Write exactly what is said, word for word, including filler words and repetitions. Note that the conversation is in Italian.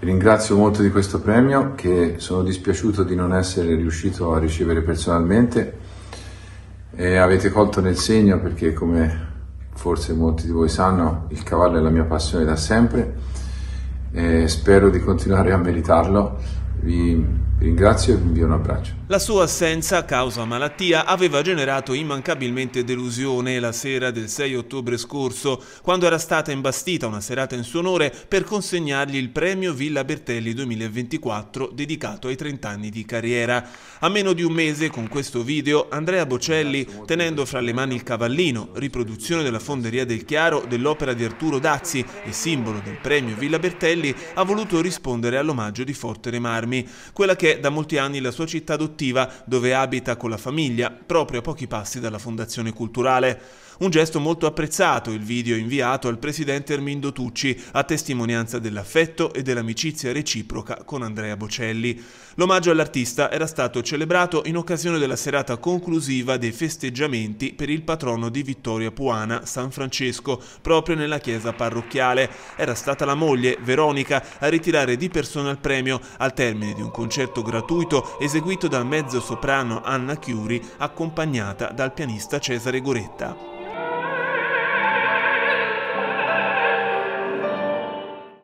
Ringrazio molto di questo premio, che sono dispiaciuto di non essere riuscito a ricevere personalmente. E avete colto nel segno perché, come forse molti di voi sanno, il cavallo è la mia passione da sempre e spero di continuare a meritarlo. Vi ringrazio e vi invio un abbraccio. La sua assenza a causa malattia aveva generato immancabilmente delusione la sera del sei ottobre scorso, quando era stata imbastita una serata in suo onore per consegnargli il premio Villa Bertelli duemilaventiquattro dedicato ai trenta anni di carriera. A meno di un mese, con questo video, Andrea Bocelli, tenendo fra le mani il cavallino, riproduzione della Fonderia del Chiaro dell'opera di Arturo Dazzi e simbolo del premio Villa Bertelli, ha voluto rispondere all'omaggio di Forte dei Marmi, quella che è da molti anni la sua città adottiva, dove abita con la famiglia, proprio a pochi passi dalla Fondazione Culturale. Un gesto molto apprezzato, il video inviato al presidente Ermindo Tucci, a testimonianza dell'affetto e dell'amicizia reciproca con Andrea Bocelli. L'omaggio all'artista era stato celebrato in occasione della serata conclusiva dei festeggiamenti per il patrono di Vittoria Puana, San Francesco, proprio nella chiesa parrocchiale. Era stata la moglie, Veronica, a ritirare di persona il premio al termine di un concerto gratuito eseguito dal mezzo soprano Anna Chiuri, accompagnata dal pianista Cesare Goretta.